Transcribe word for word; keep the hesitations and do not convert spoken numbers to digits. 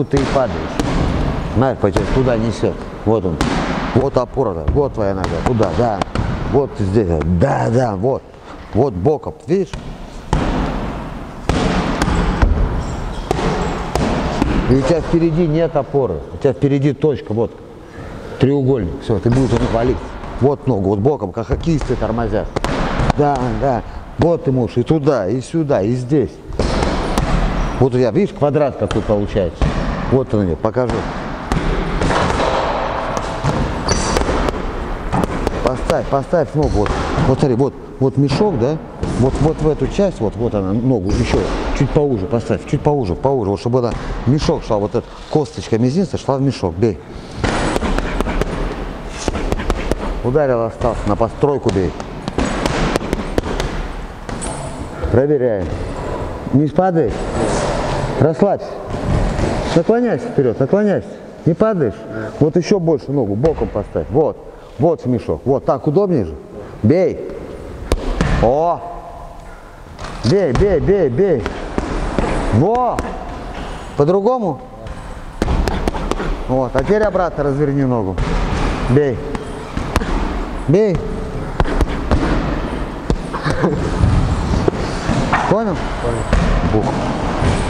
ты и падаешь. Знаешь, почему туда несет. Вот он. Вот опора, да. Вот твоя нога. Туда, да. Вот здесь. Да, да, вот. Вот боком. Видишь? И у тебя впереди нет опоры. У тебя впереди точка. Вот. Треугольник. Все, ты будешь его валить. Вот ногу, вот боком, как хоккеисты тормозят. Да, да. Вот ты можешь и туда, и сюда, и здесь. Вот у тебя, видишь, квадрат какой получается. Вот он мне, покажу. Поставь, поставь ногу. Вот, вот смотри, вот, вот мешок, да? Вот, вот в эту часть, вот, вот она, ногу еще чуть поуже поставь, чуть поуже, поуже, вот, чтобы она мешок шла, вот эта косточка мизинца шла в мешок. Бей. Ударил, остался, на постройку бей. Проверяем. Не падаешь? Расслабься. Наклоняйся вперед, наклоняйся. Не падаешь? Вот еще больше ногу, боком поставь. Вот, вот мешок. Вот, так удобнее же? Бей. О! Бей, бей, бей, бей. Во! По-другому? Вот, а теперь обратно разверни ногу. Бей. Бей. Понял? Понял. Бух.